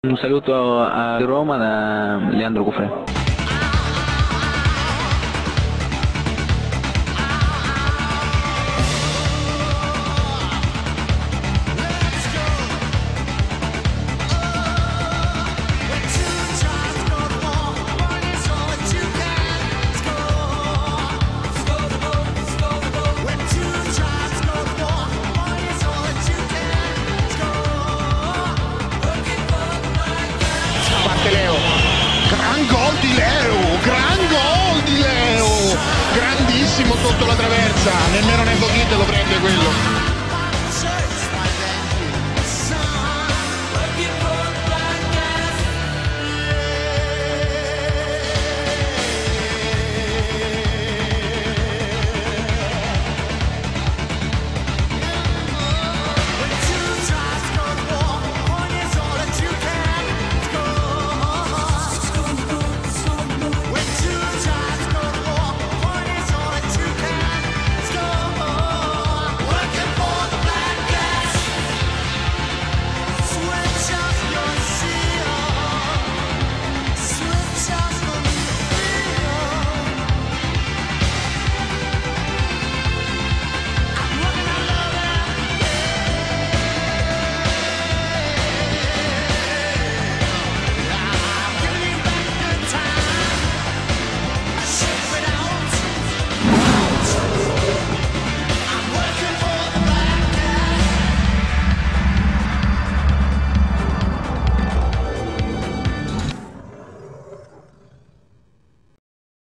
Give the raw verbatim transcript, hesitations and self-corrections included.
Un saluto a Roma da Leandro Cufré. Leo, gran gol di Leo, gran gol di Leo, grandissimo sotto la traversa, nemmeno Nebogite lo prende quello.